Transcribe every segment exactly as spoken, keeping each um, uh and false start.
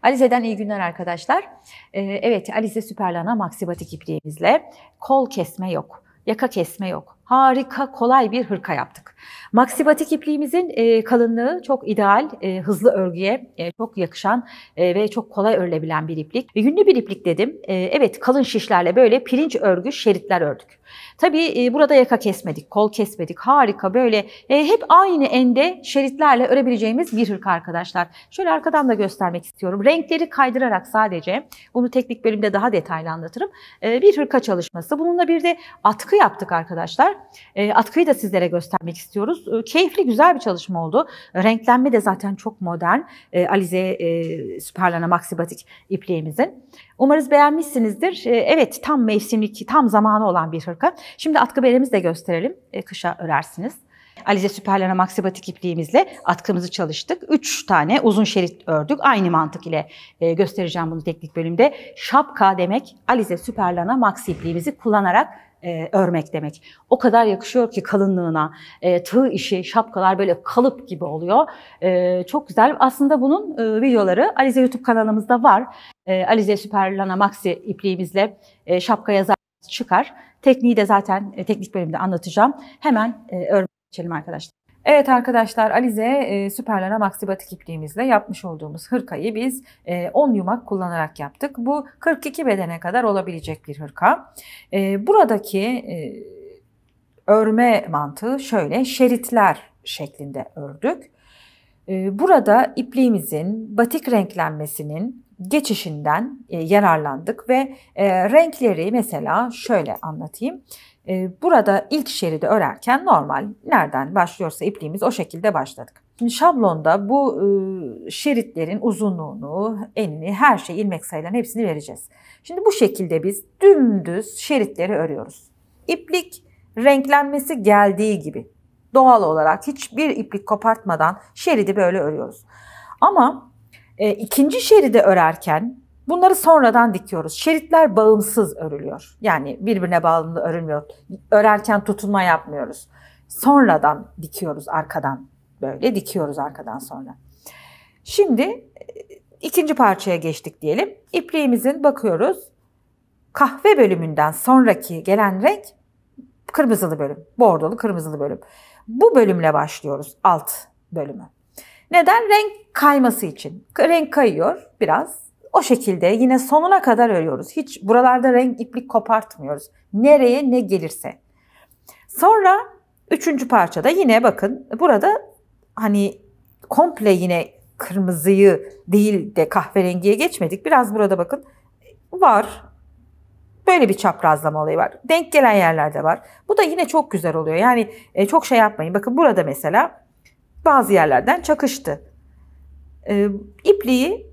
Alize'den iyi günler arkadaşlar. Ee, evet, Alize Süperlana Maxi Batik ipliğimizle kol kesme yok, yaka kesme yok. Harika, kolay bir hırka yaptık. Maxi Batik ipliğimizin e, kalınlığı çok ideal, e, hızlı örgüye e, çok yakışan e, ve çok kolay örülebilen bir iplik. E, yünlü bir iplik dedim. E, evet, kalın şişlerle böyle pirinç örgü şeritler ördük. Tabii e, burada yaka kesmedik, kol kesmedik. Harika, böyle e, hep aynı ende şeritlerle örebileceğimiz bir hırka arkadaşlar. Şöyle arkadan da göstermek istiyorum. Renkleri kaydırarak sadece, bunu teknik bölümde daha detaylı anlatırım, e, bir hırka çalışması. Bununla bir de atkı yaptık arkadaşlar. E, atkıyı da sizlere göstermek istiyoruz. E, keyifli, güzel bir çalışma oldu. Renklenme de zaten çok modern. E, Alize e, Süperlana Maxi Batik ipliğimizin. Umarız beğenmişsinizdir. E, evet, tam mevsimlik, tam zamanı olan bir hırka. Şimdi atkı beremizi de gösterelim. E, kışa örersiniz. Alize Süperlana Maxi Batik ipliğimizle atkımızı çalıştık. Üç tane uzun şerit ördük. Aynı mantık ile e, göstereceğim bunu teknik bölümde. Şapka demek, Alize Süperlana Maxi ipliğimizi kullanarak e, örmek demek. O kadar yakışıyor ki kalınlığına. E, tığ işi, şapkalar böyle kalıp gibi oluyor. E, çok güzel. Aslında bunun e, videoları Alize YouTube kanalımızda var. E, Alize Süperlana Maxi ipliğimizle e, şapka yazar çıkar. Tekniği de zaten e, teknik bölümde anlatacağım. Hemen e, örmek geçelim arkadaşlar. Evet arkadaşlar, Alize e, Süperlana Maxi Batik ipliğimizle yapmış olduğumuz hırkayı biz e, on yumak kullanarak yaptık. Bu kırk iki bedene kadar olabilecek bir hırka. E, buradaki e, örme mantığı şöyle: şeritler şeklinde ördük. E, burada ipliğimizin batik renklenmesinin geçişinden e, yararlandık ve e, renkleri mesela şöyle anlatayım. Burada ilk şeridi örerken normal nereden başlıyorsa ipliğimiz o şekilde başladık. Şimdi şablonda bu şeritlerin uzunluğunu, enini, her şey, ilmek sayılarının hepsini vereceğiz. Şimdi bu şekilde biz dümdüz şeritleri örüyoruz. İplik renklenmesi geldiği gibi doğal olarak hiçbir iplik kopartmadan şeridi böyle örüyoruz. Ama e, ikinci şeridi örerken bunları sonradan dikiyoruz. Şeritler bağımsız örülüyor. Yani birbirine bağımlı örülmüyor. Örerken tutunma yapmıyoruz. Sonradan dikiyoruz arkadan. Böyle dikiyoruz arkadan sonra. Şimdi ikinci parçaya geçtik diyelim. İpliğimizin bakıyoruz. Kahve bölümünden sonraki gelen renk kırmızılı bölüm. Bordolu kırmızılı bölüm. Bu bölümle başlıyoruz, alt bölümü. Neden? Renk kayması için. Renk kayıyor biraz. O şekilde yine sonuna kadar örüyoruz. Hiç buralarda renk iplik kopartmıyoruz. Nereye ne gelirse. Sonra üçüncü parçada yine bakın burada hani komple yine kırmızıyı değil de kahverengiye geçmedik. Biraz burada bakın var. Böyle bir çaprazlama olayı var. Denk gelen yerlerde var. Bu da yine çok güzel oluyor. Yani e, çok şey yapmayın. Bakın burada mesela bazı yerlerden çakıştı. E, ipliği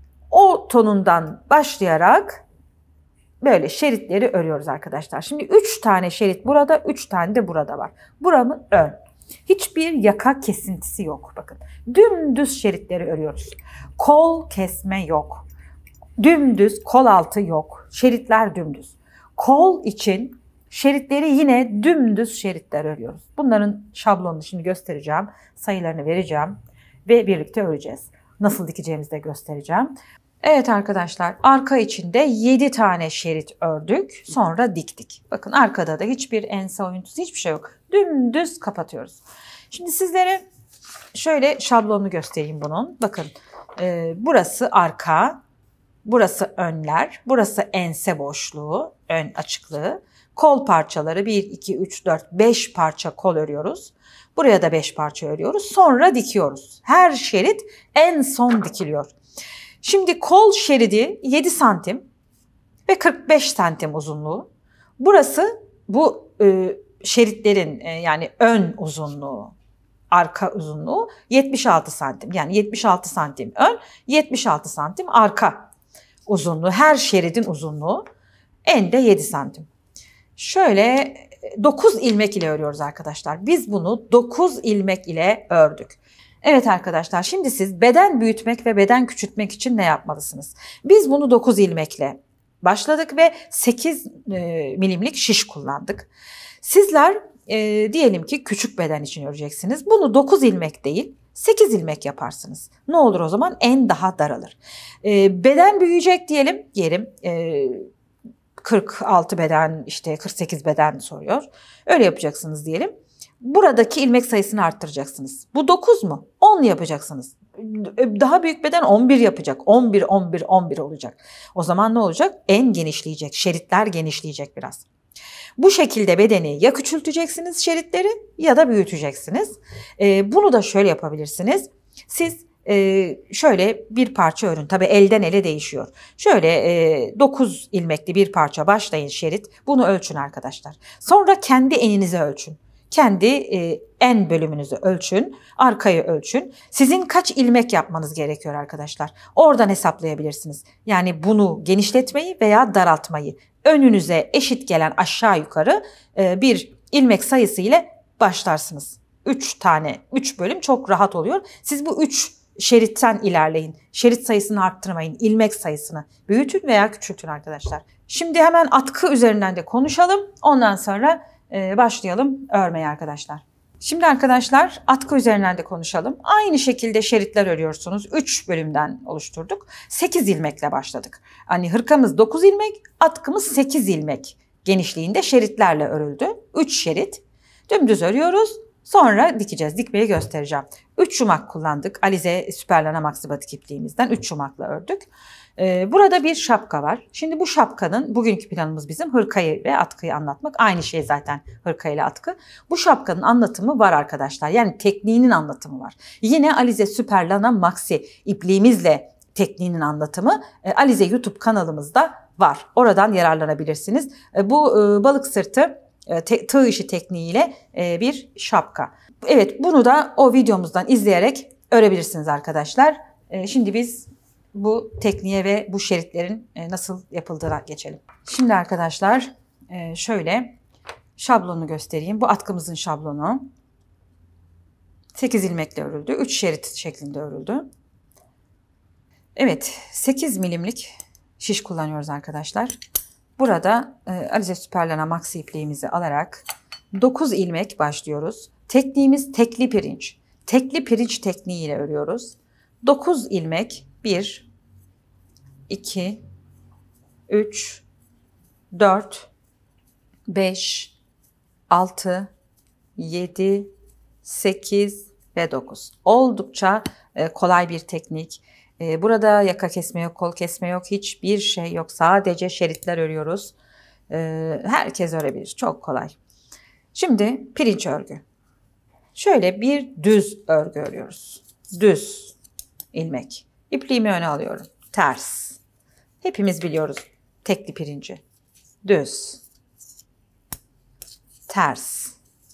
o tonundan başlayarak böyle şeritleri örüyoruz arkadaşlar. Şimdi üç tane şerit burada, üç tane de burada var. Buramın ön. Hiçbir yaka kesintisi yok. Bakın dümdüz şeritleri örüyoruz. Kol kesme yok. Dümdüz kol altı yok. Şeritler dümdüz. Kol için şeritleri yine dümdüz şeritler örüyoruz. Bunların şablonunu şimdi göstereceğim. Sayılarını vereceğim ve birlikte öreceğiz. Nasıl dikeceğimizi de göstereceğim. Evet arkadaşlar, arka içinde yedi tane şerit ördük. Sonra diktik. Bakın arkada da hiçbir ense oyuntusu, hiçbir şey yok. Dümdüz kapatıyoruz. Şimdi sizlere şöyle şablonunu göstereyim bunun. Bakın e, burası arka, burası önler, burası ense boşluğu, ön açıklığı. Kol parçaları bir, iki, üç, dört, beş parça kol örüyoruz. Buraya da beş parça örüyoruz. Sonra dikiyoruz. Her şerit en son dikiliyor. Şimdi kol şeridi yedi santim ve kırk beş santim uzunluğu. Burası bu e, şeritlerin e, yani ön uzunluğu, arka uzunluğu yetmiş altı santim. Yani yetmiş altı santim ön, yetmiş altı santim arka uzunluğu. Her şeridin uzunluğu. En de yedi santim. Şöyle dokuz ilmek ile örüyoruz arkadaşlar. Biz bunu dokuz ilmek ile ördük. Evet arkadaşlar, şimdi siz beden büyütmek ve beden küçültmek için ne yapmalısınız? Biz bunu dokuz ilmekle başladık ve sekiz e, milimlik şiş kullandık. Sizler e, diyelim ki küçük beden için öreceksiniz. Bunu dokuz ilmek değil, sekiz ilmek yaparsınız. Ne olur o zaman? En daha daralır. E, beden büyüyecek diyelim. Diyelim e, kırk altı beden, işte kırk sekiz beden soruyor. Öyle yapacaksınız diyelim. Buradaki ilmek sayısını arttıracaksınız. Bu dokuz mu? on yapacaksınız. Daha büyük beden on bir yapacak. on bir, on bir, on bir olacak. O zaman ne olacak? En genişleyecek. Şeritler genişleyecek biraz. Bu şekilde bedeni ya küçülteceksiniz şeritleri ya da büyüteceksiniz. Ee, bunu da şöyle yapabilirsiniz. Siz e, şöyle bir parça örün. Tabii elden ele değişiyor. Şöyle e, dokuz ilmekli bir parça başlayın şerit. Bunu ölçün arkadaşlar. Sonra kendi eninizi ölçün. Kendi e, en bölümünüzü ölçün, arkayı ölçün. Sizin kaç ilmek yapmanız gerekiyor arkadaşlar? Oradan hesaplayabilirsiniz. Yani bunu genişletmeyi veya daraltmayı. Önünüze eşit gelen aşağı yukarı e, bir ilmek sayısı ile başlarsınız. üç tane, üç bölüm çok rahat oluyor. Siz bu üç şeritten ilerleyin. Şerit sayısını arttırmayın, ilmek sayısını büyütün veya küçültün arkadaşlar. Şimdi hemen atkı üzerinden de konuşalım. Ondan sonra başlayalım örmeye arkadaşlar. Şimdi arkadaşlar atkı üzerinden de konuşalım. Aynı şekilde şeritler örüyorsunuz. üç bölümden oluşturduk. sekiz ilmekle başladık. Hani hırkamız dokuz ilmek, atkımız sekiz ilmek genişliğinde şeritlerle örüldü. üç şerit. Dümdüz örüyoruz. Sonra dikeceğiz. Dikmeyi göstereceğim. üç yumak kullandık. Alize Süperlana Maxi Batik ipliğimizden üç yumakla ördük. Ee, burada bir şapka var. Şimdi bu şapkanın, bugünkü planımız bizim hırkayı ve atkıyı anlatmak. Aynı şey zaten hırka ile atkı. Bu şapkanın anlatımı var arkadaşlar. Yani tekniğinin anlatımı var. Yine Alize Süperlana Maxi ipliğimizle tekniğinin anlatımı e, Alize YouTube kanalımızda var. Oradan yararlanabilirsiniz. E, bu e, balık sırtı e, te, tığ işi tekniğiyle e, bir şapka. Evet, bunu da o videomuzdan izleyerek örebilirsiniz arkadaşlar. E, şimdi biz bu tekniğe ve bu şeritlerin nasıl yapıldığına geçelim. Şimdi arkadaşlar şöyle şablonu göstereyim. Bu atkımızın şablonu. sekiz ilmekle örüldü. üç şerit şeklinde örüldü. Evet, sekiz milimlik şiş kullanıyoruz arkadaşlar. Burada Alize Süperlana Maxi ipliğimizi alarak dokuz ilmek başlıyoruz. Tekniğimiz tekli pirinç. Tekli pirinç tekniğiyle örüyoruz. dokuz ilmek bir, iki, üç, dört, beş, altı, yedi, sekiz ve dokuz. Oldukça kolay bir teknik. Burada yaka kesme yok, kol kesme yok, hiçbir şey yok. Sadece şeritler örüyoruz. Herkes örebilir. Çok kolay. Şimdi pirinç örgü. Şöyle bir düz örgü örüyoruz. Düz ilmek. İpliğimi öne alıyorum. Ters. Hepimiz biliyoruz tekli pirinci. Düz. Ters.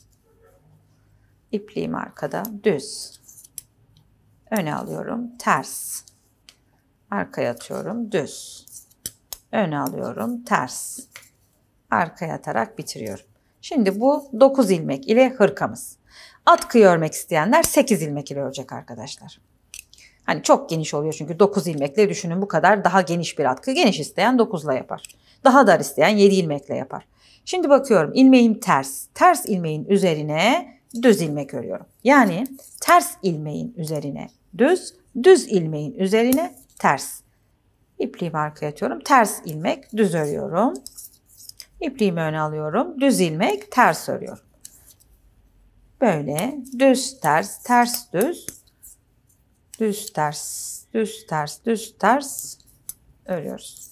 İpliğim arkada. Düz. Öne alıyorum. Ters. Arkaya atıyorum. Düz. Öne alıyorum. Ters. Arkaya atarak bitiriyorum. Şimdi bu dokuz ilmek ile hırkamız. Atkıyı örmek isteyenler sekiz ilmek ile örecek arkadaşlar. Hani çok geniş oluyor çünkü dokuz ilmekle düşünün, bu kadar daha geniş bir atkı. Geniş isteyen dokuzla yapar. Daha dar isteyen yedi ilmekle yapar. Şimdi bakıyorum, ilmeğim ters. Ters ilmeğin üzerine düz ilmek örüyorum. Yani ters ilmeğin üzerine düz, düz ilmeğin üzerine ters. İpliğimi arkaya atıyorum. Ters ilmek, düz örüyorum. İpliğimi öne alıyorum. Düz ilmek, ters örüyorum. Böyle düz ters, ters düz. Düz ters, düz ters, düz ters örüyoruz.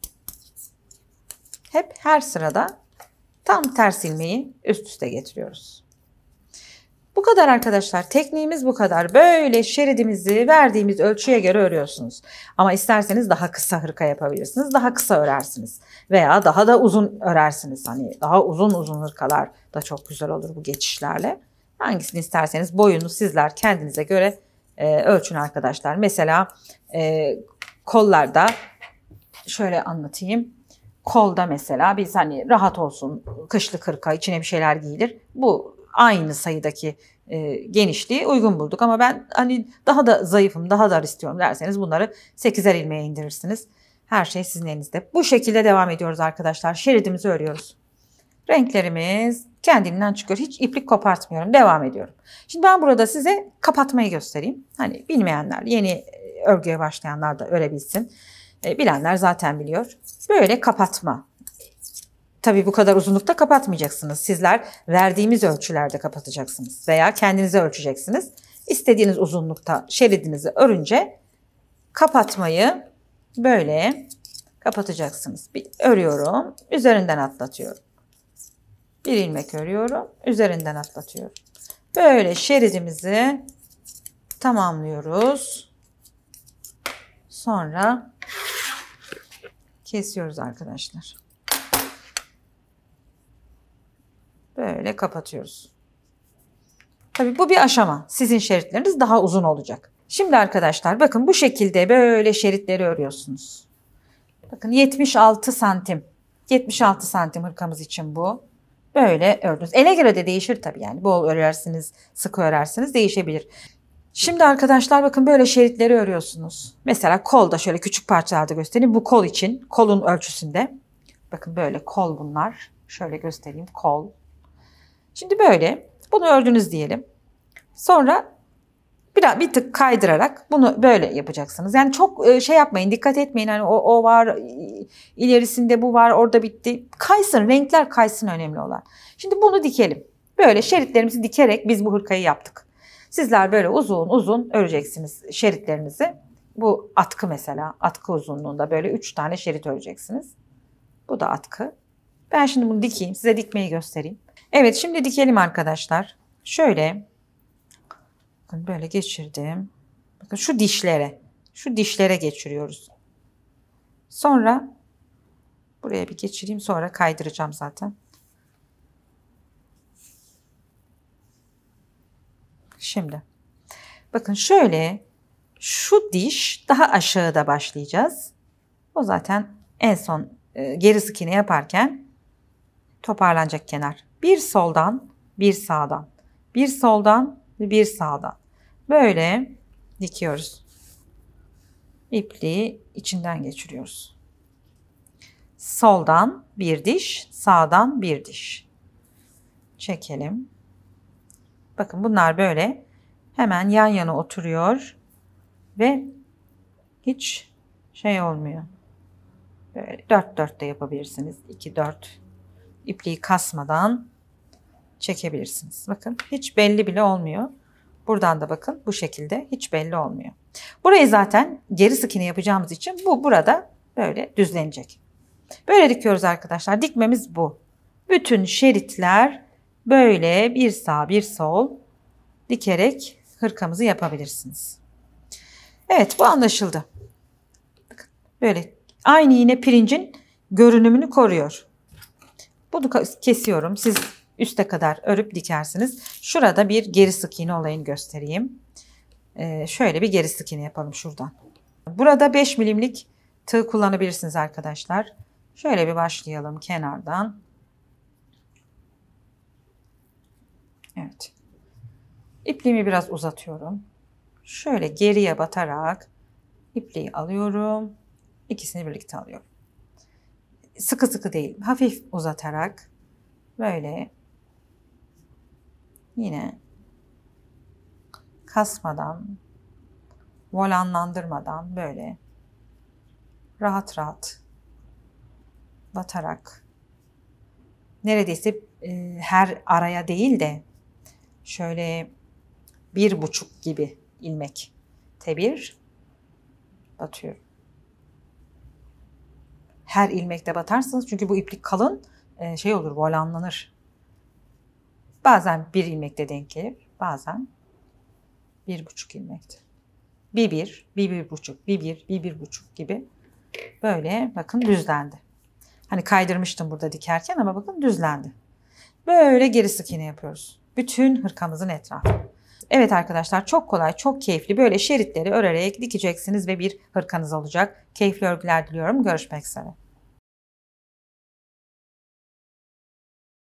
Hep her sırada tam ters ilmeği üst üste getiriyoruz. Bu kadar arkadaşlar. Tekniğimiz bu kadar. Böyle şeridimizi verdiğimiz ölçüye göre örüyorsunuz. Ama isterseniz daha kısa hırka yapabilirsiniz. Daha kısa örersiniz. Veya daha da uzun örersiniz. Hani daha uzun uzun hırkalar da çok güzel olur bu geçişlerle. Hangisini isterseniz boyunu sizler kendinize göre e, ölçün arkadaşlar. Mesela e, kollarda şöyle anlatayım. Kolda mesela biz hani rahat olsun, kışlık hırka, içine bir şeyler giyilir. Bu aynı sayıdaki e, genişliği uygun bulduk. Ama ben hani daha da zayıfım, daha dar istiyorum derseniz bunları sekizer ilmeğe indirirsiniz. Her şey sizin elinizde. Bu şekilde devam ediyoruz arkadaşlar. Şeridimizi örüyoruz. Renklerimiz kendinden çıkıyor. Hiç iplik kopartmıyorum. Devam ediyorum. Şimdi ben burada size kapatmayı göstereyim. Hani bilmeyenler, yeni örgüye başlayanlar da örebilsin. E, bilenler zaten biliyor. Böyle kapatma. Tabii bu kadar uzunlukta kapatmayacaksınız. Sizler verdiğimiz ölçülerde kapatacaksınız. Veya kendinize ölçeceksiniz. İstediğiniz uzunlukta şeridinizi örünce kapatmayı böyle kapatacaksınız. Bir örüyorum. Üzerinden atlatıyorum. Bir ilmek örüyorum. Üzerinden atlatıyorum. Böyle şeridimizi tamamlıyoruz. Sonra kesiyoruz arkadaşlar. Böyle kapatıyoruz. Tabii bu bir aşama. Sizin şeritleriniz daha uzun olacak. Şimdi arkadaşlar bakın bu şekilde böyle şeritleri örüyorsunuz. Bakın yetmiş altı santim. yetmiş altı santim hırkamız için bu. Böyle ördünüz. Ele göre de değişir tabii yani. Bol örersiniz, sıkı örersiniz değişebilir. Şimdi arkadaşlar bakın böyle şeritleri örüyorsunuz. Mesela kolda şöyle küçük parçalarda göstereyim. Bu kol için, kolun ölçüsünde. Bakın böyle kol bunlar. Şöyle göstereyim kol. Şimdi böyle bunu ördünüz diyelim. Sonra biraz bir tık kaydırarak bunu böyle yapacaksınız. Yani çok şey yapmayın, dikkat etmeyin. Hani o, o var, ilerisinde bu var, orada bitti. Kaysın, renkler kaysın önemli olan. Şimdi bunu dikelim. Böyle şeritlerimizi dikerek biz bu hırkayı yaptık. Sizler böyle uzun uzun öreceksiniz şeritlerinizi. Bu atkı mesela, atkı uzunluğunda böyle üç tane şerit öreceksiniz. Bu da atkı. Ben şimdi bunu dikeyim, size dikmeyi göstereyim. Evet, şimdi dikelim arkadaşlar. Şöyle, bakın böyle geçirdim. Bakın şu dişlere, şu dişlere geçiriyoruz. Sonra buraya bir geçireyim, sonra kaydıracağım zaten. Şimdi, bakın şöyle, şu diş daha aşağıda başlayacağız. O zaten en son e, geri sık iğne yaparken toparlanacak kenar. Bir soldan, bir sağdan, bir soldan ve bir sağdan. Böyle dikiyoruz. İpliği içinden geçiriyoruz. Soldan bir diş, sağdan bir diş. Çekelim. Bakın bunlar böyle hemen yan yana oturuyor ve hiç şey olmuyor. Böyle dört dört de yapabilirsiniz. iki dört ipliği kasmadan çekebilirsiniz. Bakın hiç belli bile olmuyor. Buradan da bakın bu şekilde hiç belli olmuyor. Burayı zaten geri sık iğne yapacağımız için bu burada böyle düzlenecek. Böyle dikiyoruz arkadaşlar. Dikmemiz bu. Bütün şeritler böyle bir sağ bir sol dikerek hırkamızı yapabilirsiniz. Evet, bu anlaşıldı. Bakın böyle aynı yine pirincin görünümünü koruyor. Bunu kesiyorum. Siz üste kadar örüp dikersiniz. Şurada bir geri sık iğne olayını göstereyim. Ee, şöyle bir geri sık iğne yapalım şuradan. Burada beş milimlik tığ kullanabilirsiniz arkadaşlar. Şöyle bir başlayalım kenardan. Evet. İpliğimi biraz uzatıyorum. Şöyle geriye batarak ipliği alıyorum. İkisini birlikte alıyorum. Sıkı sıkı değil, hafif uzatarak böyle yine kasmadan, volanlandırmadan böyle rahat rahat batarak neredeyse e, her araya değil de şöyle bir buçuk gibi ilmek tebir batıyorum. Her ilmekte batarsınız çünkü bu iplik kalın e, şey olur, volanlanır. Bazen bir ilmekte denk gelir, bazen bir buçuk ilmekte. Bir bir, bir bir buçuk, bir bir, bir bir buçuk gibi böyle bakın düzlendi. Hani kaydırmıştım burada dikerken ama bakın düzlendi. Böyle geri sık iğne yapıyoruz. Bütün hırkamızın etrafı. Evet arkadaşlar, çok kolay, çok keyifli. Böyle şeritleri örerek dikeceksiniz ve bir hırkanız olacak. Keyifli örgüler diliyorum. Görüşmek üzere.